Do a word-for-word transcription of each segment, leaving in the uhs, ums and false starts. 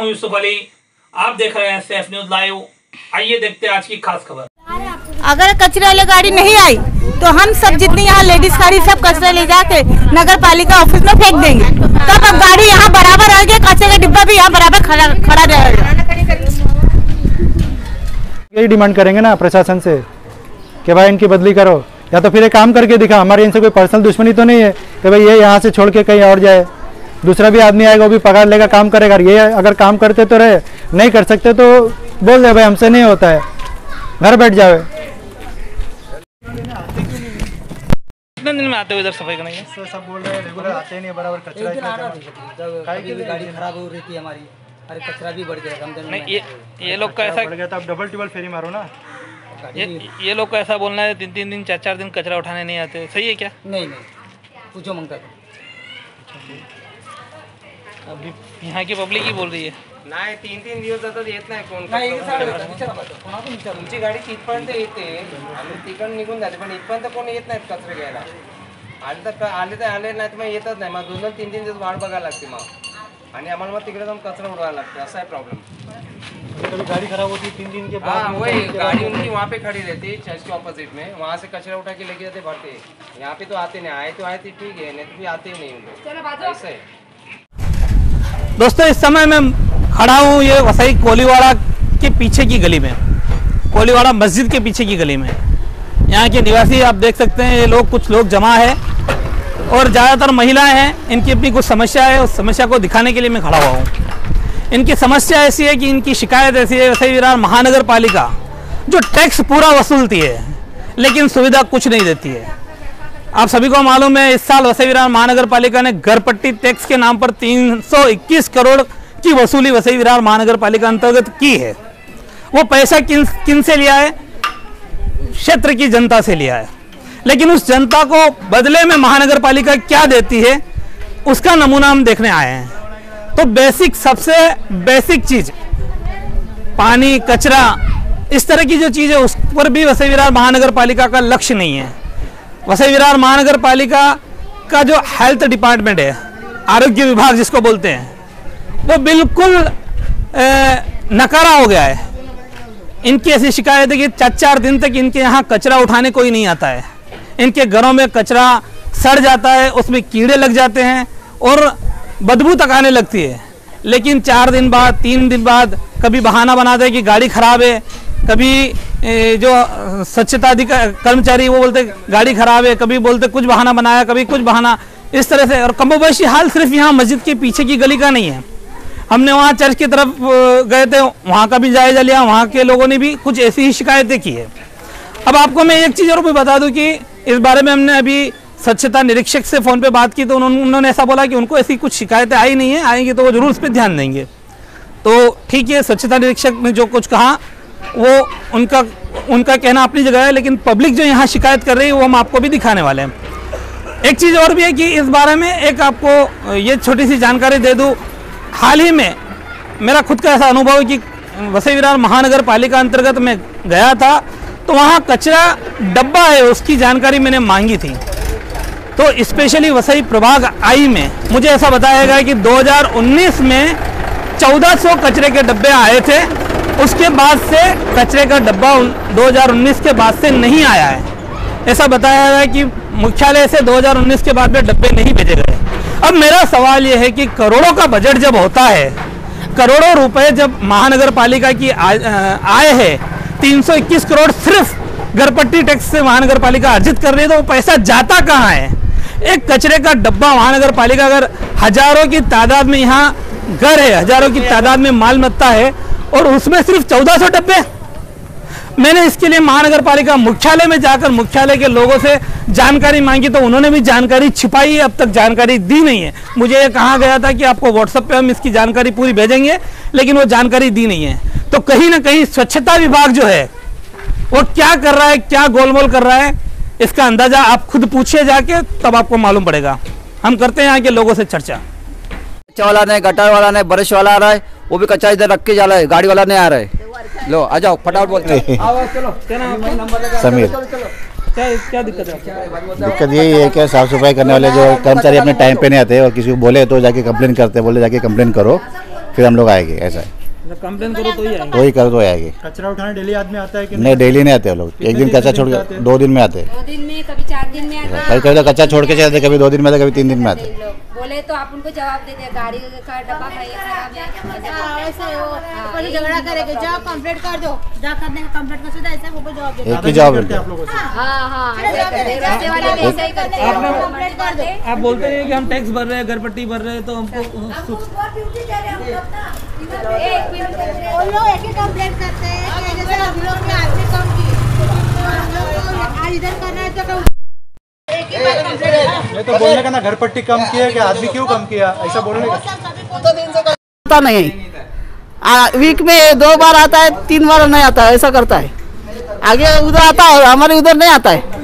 हूं यूसुफ अली, आप देख रहे हैं सेफ न्यूज लाइव। आइए देखते हैं आज की खास खबर। अगर कचरे वाली गाड़ी नहीं आई तो हम सब जितनी यहाँ लेडीज गाड़ी सब कचरा ले जाके नगर पालिका ऑफिस में फेंक देंगे। तब अब गाड़ी यहाँ बराबर आएगी, कचरे का डिब्बा भी यहाँ बराबर खड़ा खड़ा रहेगा। यही डिमांड करेंगे ना प्रशासन से कि भाई इनकी बदली करो, या तो फिर एक काम करके दिखा। हमारे इनसे कोई पर्सनल दुश्मनी तो नहीं है कि भाई ये यहाँ से छोड़ के कहीं और जाए, दूसरा भी आदमी आएगा वो भी पगार लेगा, काम करेगा। ये अगर काम करते तो रहे, नहीं कर सकते तो बोल दे भाई हमसे नहीं होता है, घर बैठ जाओ। कितने दिन में आते हो इधर सफाई करने? सब बोल रहे हैं रेगुलर आते नहीं, बराबर कचरा गाड़ी खराब हो रही थी हमारी, अरे कचरा भी बढ़ गया। नहीं ये ये लोग का ऐसा बढ़ गया था, अब डबल टिबल फेरी मारो ना। ये ये लोग का ऐसा बोलना है तीन तीन दिन चार चार दिन कचरा उठाने नहीं आते, सही है क्या? नहीं नहीं पूछो मंगता था। अभी यहाँ की पब्लिक ही बोल रही है नाही तीन तीन दिवस जातात येत नाही कोण तुमची गाडी तिथपर्यंत येते आणि तिकडून निघून जाते, पण इथपर्यंत कोण येत नाहीत कचरे घ्यायला। आले तर आले तर आले नाही तर मग येतच नाही, मग दोन दोन तीन तीन दिवस वाट बघायला लागते मग, आणि आम्हाला मग तिकडे जाऊन कचरा उडवायला लागते। असा है प्रॉब्लम। कभी गाड़ी खराब होती तीन दिन के बाद। हाँ वही गाड़ी उनकी वहाँ पे खड़ी रहती चर्च के ऑपोजिट में, वहाँ से कचरा उठा के लेके जाते भरते। यहाँ पे तो आते नहीं, आए तो आए थे ठीक है, नहीं तो भी आते ही नहीं उनको, ऐसा है। दोस्तों इस समय मैं खड़ा हूँ ये वसई कोलीवाड़ा के पीछे की गली में, कोलीवाड़ा मस्जिद के पीछे की गली में। यहाँ के निवासी आप देख सकते हैं, ये लोग कुछ लोग जमा है और ज़्यादातर महिलाएं हैं। इनकी अपनी कुछ समस्या है, उस समस्या को दिखाने के लिए मैं खड़ा हुआ हूँ। इनकी समस्या ऐसी है कि इनकी शिकायत ऐसी है, वसई विरार महानगर पालिका जो टैक्स पूरा वसूलती है लेकिन सुविधा कुछ नहीं देती है। आप सभी को मालूम है इस साल वसई विरार महानगर पालिका ने घरपट्टी टैक्स के नाम पर तीन सौ इक्कीस करोड़ की वसूली वसई विरार महानगर पालिका अंतर्गत की है। वो पैसा किन किन से लिया है? क्षेत्र की जनता से लिया है, लेकिन उस जनता को बदले में महानगर पालिका क्या देती है उसका नमूना हम देखने आए हैं। तो बेसिक सबसे बेसिक चीज पानी, कचरा, इस तरह की जो चीज है उस पर भी वसई विरार महानगर पालिका का लक्ष्य नहीं है। वसई विरार महानगर पालिका का जो हेल्थ डिपार्टमेंट है, आरोग्य विभाग जिसको बोलते हैं, वो बिल्कुल नकारा हो गया है। इनकी ऐसी शिकायत है कि चार चार दिन तक इनके यहाँ कचरा उठाने कोई नहीं आता है। इनके घरों में कचरा सड़ जाता है, उसमें कीड़े लग जाते हैं और बदबू तक आने लगती है। लेकिन चार दिन बाद, तीन दिन बाद कभी बहाना बनाते हैं कि गाड़ी खराब है, कभी जो स्वच्छता अधिकारी कर्मचारी वो बोलते गाड़ी खराब है, कभी बोलते कुछ बहाना बनाया, कभी कुछ बहाना, इस तरह से। और कमोबेशी हाल सिर्फ यहाँ मस्जिद के पीछे की गली का नहीं है। हमने वहाँ चर्च की तरफ गए थे, वहाँ का भी जायजा लिया, वहाँ के लोगों ने भी कुछ ऐसी ही शिकायतें की है। अब आपको मैं एक चीज़ और भी बता दूं कि इस बारे में हमने अभी स्वच्छता निरीक्षक से फ़ोन पे बात की तो उन्होंने ऐसा बोला कि उनको ऐसी कुछ शिकायतें आई नहीं है, आएंगी तो वो जरूर उस पर ध्यान देंगे। तो ठीक है, स्वच्छता निरीक्षक ने जो कुछ कहा वो उनका उनका कहना अपनी जगह है, लेकिन पब्लिक जो यहाँ शिकायत कर रही है वो हम आपको भी दिखाने वाले हैं। एक चीज़ और भी है कि इस बारे में एक आपको ये छोटी सी जानकारी दे दूँ। हाल ही में मेरा खुद का ऐसा अनुभव है कि वसई विरार महानगर पालिका अंतर्गत मैं गया था तो वहाँ कचरा डब्बा है उसकी जानकारी मैंने मांगी थी। तो स्पेशली वसई प्रभाग आई में मुझे ऐसा बताया गया कि दो हज़ार उन्नीस में चौदह सौ कचरे के डब्बे आए थे, उसके बाद से कचरे का डब्बा दो हज़ार उन्नीस के बाद से नहीं आया है। ऐसा बताया गया कि मुख्यालय से दो हज़ार उन्नीस के बाद में डब्बे नहीं भेजे गए। अब मेरा सवाल ये है कि करोड़ों का बजट जब होता है, करोड़ों रुपए जब महानगर पालिका की आय है, तीन सौ इक्कीस करोड़ सिर्फ घरपट्टी टैक्स से महानगर पालिका अर्जित कर रही है, तो वो पैसा जाता कहाँ है? एक कचरे का डब्बा महानगर पालिका, अगर हजारों की तादाद में यहाँ घर है, हजारों की तादाद में माल मत्ता है और उसमें सिर्फ चौदह सौ डब्बे। मैंने इसके लिए महानगर पालिका मुख्यालय में जाकर मुख्यालय के लोगों से जानकारी मांगी तो उन्होंने भी जानकारी छिपाई है, अब तक जानकारी दी नहीं है। मुझे ये कहा गया था कि आपको व्हाट्सएप पे हम इसकी जानकारी पूरी भेजेंगे, लेकिन वो जानकारी दी नहीं है। तो कहीं ना कहीं स्वच्छता विभाग जो है वो क्या कर रहा है, क्या गोलमोल कर रहा है, इसका अंदाजा आप खुद पूछिए जाके, तब आपको मालूम पड़ेगा। हम करते हैं यहाँ के लोगों से चर्चा। कच्चा वाला नहीं, गटर वाला नहीं, ब्रश वाला आ रहा है, वो भी कच्चा इधर रख के जा रहा है, गाड़ी वाला नहीं आ रहा है। लो आ जाओ फटाफट बोलते समीर, क्या क्या दिक्कत है? दिक्कत यही है कि साफ सफाई करने वाले जो कर्मचारी अपने टाइम पे नहीं आते और किसी को बोले तो जाके कंप्लेन करते हैं, बोले जाके कंप्लेन करो फिर हम लोग आएंगे। ऐसा है, कंप्लेन करो तो ही आएंगे। वही करो तो आएंगे। कचरा उठाने डेली आदमी आता है कि नहीं, डेली नहीं आते वो लोग, एक दिन कच्चा छोड़ के दो दिन में आते हैं। दो दिन में, कभी चार दिन में आता कभी कभी तो कच्चा छोड़ के जाते, कभी दो दिन में आते, कभी तीन दिन में आते। बोले तो आप उनको जवाब देते, गाड़ी का डब्बा खराब है, झगड़ा करेंगे, जाओ कंप्लेंट कर दो, जा करने का कंप्लेंट कर दो, ऐसा वो जवाब देते। एक ही जवाब मिलता है। हाँ हाँ, रास्ते वाले भी ऐसा ही करते हैं। कंप्लेंट कर दो। आप बोलते हैं कि हम टैक्स भर रहे हैं, घर पट्टी भर रहे हैं, तो हमको वो लोग एक ही कंप्लेंट करते हैं कि जैसे हम लोग ने आदमी कम की, आज इधर करना है तो ये तो बोलने का ना, घर पट्टी कम किया कि आदमी क्यों कम किया, ऐसा बोलने का आता नहीं। आ, वीक में दो बार आता है, तीन बार नहीं आता है, ऐसा करता है। आगे उधर आता है, हमारे उधर नहीं आता है।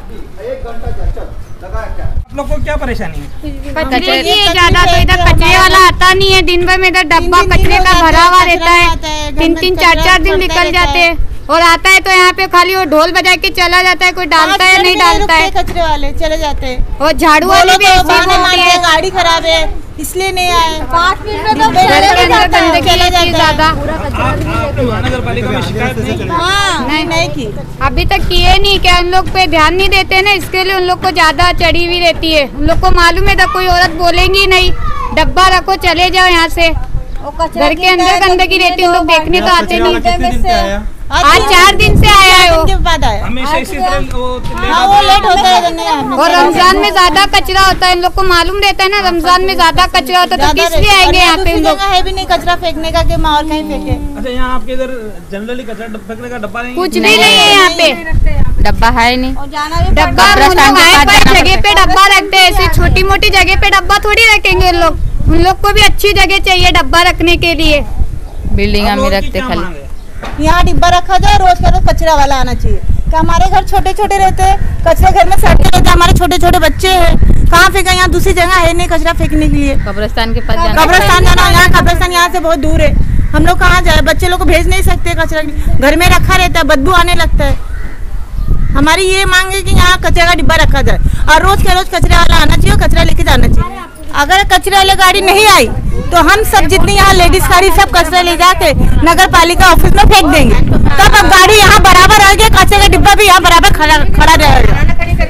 आप लोग को क्या परेशानी है? कचरे की ज्यादा, तो इधर कचरे वाला आता नहीं है। दिन भर में इधर डब्बा कचरे का भरा हुआ रहता है, तीन तीन चार चार दिन निकल जाते हैं। और आता है तो यहाँ पे खाली वो ढोल बजा के चला जाता है, कोई डालता है नहीं डालता है। कचरे वाले चले जाते हैं और झाड़ू वाले भी ऐसे बोलते हैं, गाड़ी खराब है इसलिए नहीं आए। पाँच मिनट में घर के अंदर गंदगी रहती है ज्यादा। महानगर पालिका में शिकायत नहीं की? हाँ, नहीं नहीं की, अभी तक किए नहीं, क्या उन लोग पे ध्यान नहीं देते ना, इसके लिए उन लोग को ज्यादा चढ़ी हुई रहती है। उन लोग को मालूम है तो कोई औरत बोलेंगी नहीं, डब्बा रखो चले जाओ यहाँ से। घर के अंदर गंदगी रहती है, उन लोग देखने तो आते नहीं। आज चार दिन से आया है वो, बाद आया। हमेशा इसी तरह वो हाँ, वो लेट होता है। और रमजान में ज्यादा कचरा होता है, इन लोग को मालूम रहता है ना, रमजान में ज्यादा कचरा होता है, तो किस लिए आएंगे यहाँ पे? इन लोग है भी नहीं कचरा फेंकने का, कि माहौल कहीं फेंके। अच्छा, यहाँ आपके इधर जनरली कचरा फेंकने का डब्बा नहीं? कुछ भी नहीं है यहाँ पे, डब्बा है नहीं। डब्बा जगह पे डब्बा रखते हैं, ऐसे छोटी मोटी जगह पे डब्बा थोड़ी रखेंगे उन लोग। उन लोग को भी अच्छी जगह चाहिए डब्बा रखने के लिए। बिल्डिंग में रखते खाली, यहाँ डिब्बा रखा जाए, रोज का रोज कचरा वाला आना चाहिए। कि हमारे घर छोटे छोटे रहते हैं, कचरा घर में सड़ते रहते हैं, हमारे छोटे छोटे बच्चे हैं, कहाँ फेंका? यहाँ दूसरी जगह है नहीं कचरा फेंकने के लिए। कब्रिस्तान के पास जाना, कब्रिस्तान जाना, यहाँ कब्रिस्तान यहाँ से बहुत दूर है, हम लोग कहाँ जाए? बच्चे लोग को भेज नहीं सकते, कचरा घर में रखा रहता है, बदबू आने लगता है। हमारी ये मांग है कि यहाँ कचरे का डिब्बा रखा जाए और रोज के रोज कचरे वाला आना चाहिए, कचरा लेके जाना चाहिए। अगर कचरे वाली गाड़ी नहीं आई तो हम सब जितनी यहाँ लेडीज गाड़ी सब कचरा ले जाके नगर पालिका ऑफिस में फेंक देंगे, तब अब गाड़ी यहाँ बराबर आएगी, कचरे का डिब्बा भी यहाँ बराबर खड़ा खड़ा रहेगा।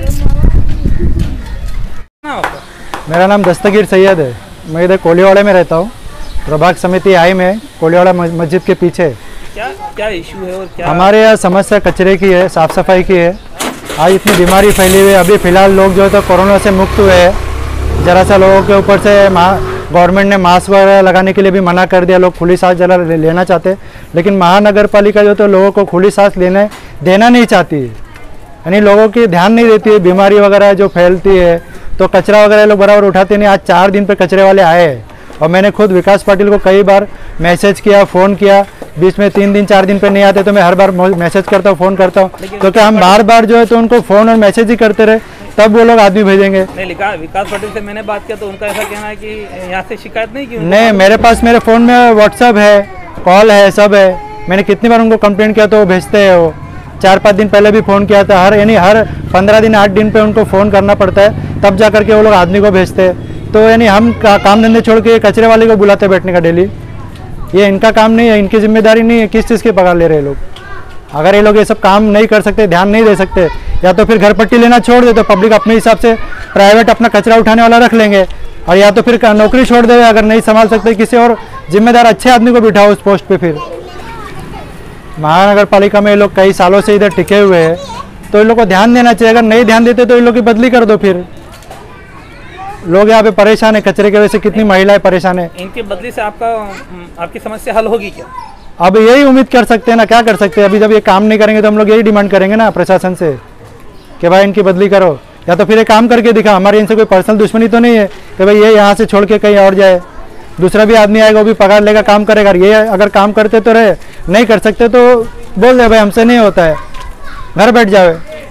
मेरा नाम दस्तगीर सैयद है, मैं इधर कोलीवाड़ा में रहता हूँ, प्रभाग समिति आई में, कोलीवाड़ा मस्जिद के पीछे। क्या क्या इशू है और क्या? हमारे यहाँ समस्या कचरे की है, साफ़ सफाई की है। आज इतनी बीमारी फैली हुई है, अभी फ़िलहाल लोग जो है तो कोरोना से मुक्त हुए हैं। ज़रा सा लोगों के ऊपर से गवर्नमेंट ने मास्क वगैरह लगाने के लिए भी मना कर दिया, लोग खुली सांस जरा लेना चाहते, लेकिन महानगर पालिका जो तो लोगों को खुली सांस लेने देना नहीं चाहती है, यानी लोगों की ध्यान नहीं देती है। बीमारी वगैरह जो फैलती है तो कचरा वगैरह लोग बराबर उठाते नहीं। आज चार दिन पे कचरे वाले आए हैं और मैंने खुद विकास पाटिल को कई बार मैसेज किया, फ़ोन किया, बीच में तीन दिन चार दिन पे नहीं आते तो मैं हर बार मैसेज करता हूँ, फ़ोन करता हूँ, तो क्या हम बार बार जो है तो उनको फ़ोन और मैसेज ही करते रहे, तब वो लोग आदमी भेजेंगे? नहीं, विकास पाटिल से मैंने बात किया तो उनका ऐसा कहना है कि यहाँ से शिकायत नहीं की। नहीं, मेरे पास मेरे फ़ोन में व्हाट्सअप है, कॉल है, सब है। मैंने कितनी बार उनको कंप्लेंट किया तो वो भेजते हैं। वो चार पाँच दिन पहले भी फ़ोन किया था, हर यानी हर पंद्रह दिन आठ दिन पे उनको फ़ोन करना पड़ता है, तब जा करके वो लोग आदमी को भेजते हैं। तो यानी हम का, काम धंधे छोड़ के कचरे वाले को बुलाते बैठने का डेली, ये इनका काम नहीं है, इनकी जिम्मेदारी नहीं है। किस चीज़ की पगार ले रहे हैं लोग? अगर ये लोग ये सब काम नहीं कर सकते, ध्यान नहीं दे सकते, या तो फिर घर पट्टी लेना छोड़ दे, तो पब्लिक अपने हिसाब से प्राइवेट अपना कचरा उठाने वाला रख लेंगे, और या तो फिर नौकरी छोड़ दे, अगर नहीं संभाल सकते किसी और जिम्मेदार अच्छे आदमी को बिठाओ उस पोस्ट पे। फिर महानगर पालिका में ये लोग कई सालों से इधर टिके हुए हैं, तो इन लोग को ध्यान देना चाहिए। अगर नहीं ध्यान देते तो इन लोग की बदली कर दो। फिर लोग यहाँ पे परेशान है, कचरे की वजह से कितनी महिलाएं परेशान है। इनकी बदली से आपका आपकी समस्या हल होगी क्या? अब यही उम्मीद कर सकते हैं ना, क्या कर सकते हैं? अभी जब ये काम नहीं करेंगे तो हम लोग यही डिमांड करेंगे ना प्रशासन से कि भाई इनकी बदली करो, या तो फिर ये काम करके दिखा। हमारी इनसे कोई पर्सनल दुश्मनी तो नहीं है कि भाई ये यहाँ से छोड़ के कहीं और जाए, दूसरा भी आदमी आएगा वो भी पगार लेगा, काम करेगा। ये अगर काम करते तो रहे, नहीं कर सकते तो बोल दे भाई हमसे नहीं होता है, घर बैठ जाओ।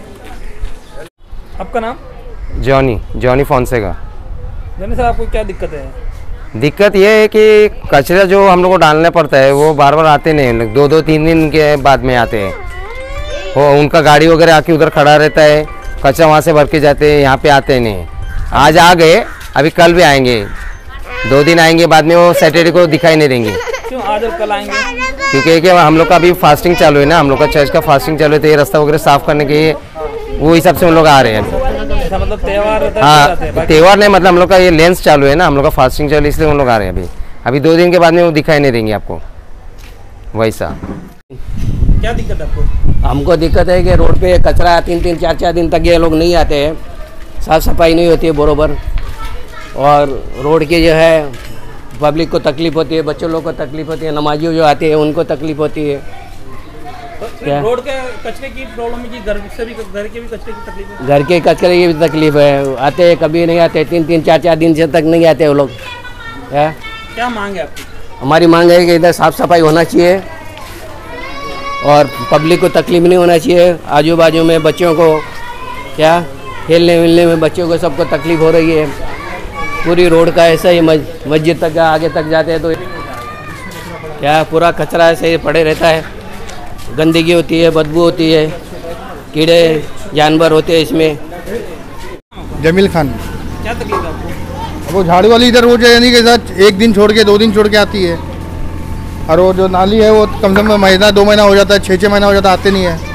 आपका नाम? Johnny Johnny Fonseca. जॉनी साहब, आपको क्या दिक्कत है? दिक्कत ये है कि कचरा जो हम लोग को डालना पड़ता है वो बार बार आते नहीं, दो दो तीन दिन के बाद में आते हैं। वो उनका गाड़ी वगैरह आके उधर खड़ा रहता है, कचरा वहाँ से भर के जाते हैं, यहाँ पे आते नहीं। आज आ गए, अभी कल भी आएंगे, दो दिन आएंगे, बाद में वो सैटरडे को दिखाई नहीं देंगे। क्यों आज और कल आएंगे? क्योंकि कि हम लोग का अभी फास्टिंग चालू है ना, हम लोग का चर्च का फास्टिंग चालू है, तो ये रास्ता वगैरह साफ करने के वो हिसाब से हम लोग आ रहे हैं। ऐसा मतलब त्योहार होता है, हाँ जाते हैं, बाकी- त्योहार नहीं, मतलब हम लोग का ये लेंस चालू है ना, हम लोग का फास्टिंग चालू है, इसलिए हम लोग आ रहे हैं अभी। अभी दो दिन के बाद में वो दिखाई नहीं देंगे आपको वैसा। क्या दिक्कत है आपको? हमको दिक्कत है कि रोड पे कचरा तीन तीन चार चार दिन तक ये लोग नहीं आते हैं, साफ़ सफाई नहीं होती है बरोबर, और रोड की जो है पब्लिक को तकलीफ होती है, बच्चों लोग को तकलीफ होती है, नमाजियों जो आते हैं उनको तकलीफ होती है। क्या रोड के कचरे की प्रॉब्लम है कि घर से भी घर के भी कचरे की तकलीफ है? घर के कचरे की भी तकलीफ है, आते हैं कभी नहीं आते, तीन तीन चार चार दिन से तक नहीं आते वो लोग। क्या क्या मांग है आपकी? हमारी मांग है कि इधर साफ़ सफाई होना चाहिए और पब्लिक को तकलीफ नहीं होना चाहिए। आजू बाजू में बच्चों को क्या खेलने मिलने में बच्चों को सबको तकलीफ हो रही है। पूरी रोड का ऐसा ही मस्जिद तक आगे तक जाते हैं तो क्या पूरा कचरा ऐसे ही पड़े रहता है, गंदगी होती है, बदबू होती है, कीड़े जानवर होते हैं इसमें। जमील खान। क्या तकलीफ है आपको? वो झाड़ू वाली इधर रोज यानी के साथ एक दिन छोड़ के दो दिन छोड़ के आती है, और वो जो नाली है वो कम से कम महीना दो महीना हो जाता है, छः छः महीना हो जाता है, आते नहीं है।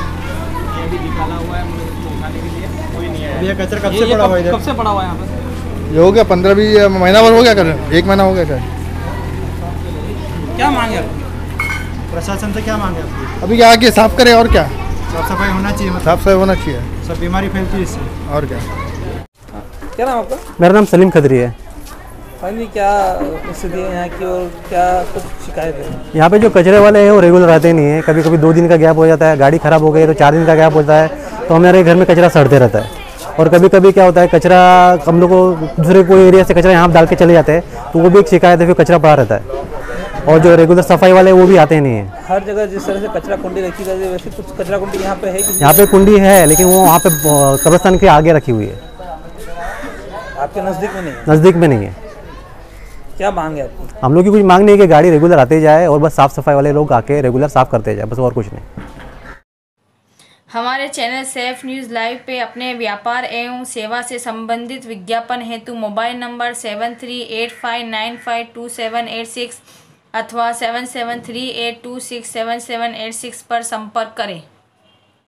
ये कचरा कब से पड़ा हुआ है? कब से पड़ा हुआ है यहाँ पे? ये हो गया पंद्रह बीस महीना भर हो गया, कर एक महीना हो गया सर। क्या मांगे आपकी? प्रशासन से क्या मांगे आपकी? अभी क्या आके साफ करे और क्या, साफ सफाई होना चाहिए, साफ सफाई होना चाहिए, सब बीमारी फैलती है इससे और क्या। क्या नाम आपका? मेरा नाम सलीम खदरी है। फाइनली क्या स्थिति है यहाँ की और क्या कुछ शिकायत है? यहाँ पे जो कचरे वाले हैं वो रेगुलर आते नहीं है, कभी कभी दो दिन का गैप हो जाता है, गाड़ी खराब हो गई तो चार दिन का गैप होता है, तो हमारे घर में कचरा सड़ते रहता है। और कभी कभी क्या होता है कचरा हम लोग को दूसरे कोई एरिया से कचरा यहाँ डाल के चले जाते हैं, तो वो भी एक शिकायत है, फिर कचरा पड़ा रहता है। और जो रेगुलर सफाई वाले वो भी आते नहीं है। हर जगह जिस तरह से कचरा कुंडी रखी जाती है वैसे कुछ कचरा कुंडी यहाँ पे है? यहाँ पे कुंडी है लेकिन वो वहाँ पे कब्रिस्तान के आगे रखी हुई है, आपके नज़दीक में नहीं? नज़दीक में नहीं है। क्या मांग है आपकी? हम लोग की कुछ मांग नहीं है कि गाड़ी रेगुलर आते जाए और बस साफ़ सफाई वाले लोग आके रेगुलर साफ़ करते जाए, बस और कुछ नहीं। हमारे चैनल सेफ न्यूज़ लाइव पे अपने व्यापार एवं सेवा से संबंधित विज्ञापन हेतु mobile number seven three eight five nine five two seven eight six अथवा seven seven three eight two six seven seven eight six पर संपर्क करें।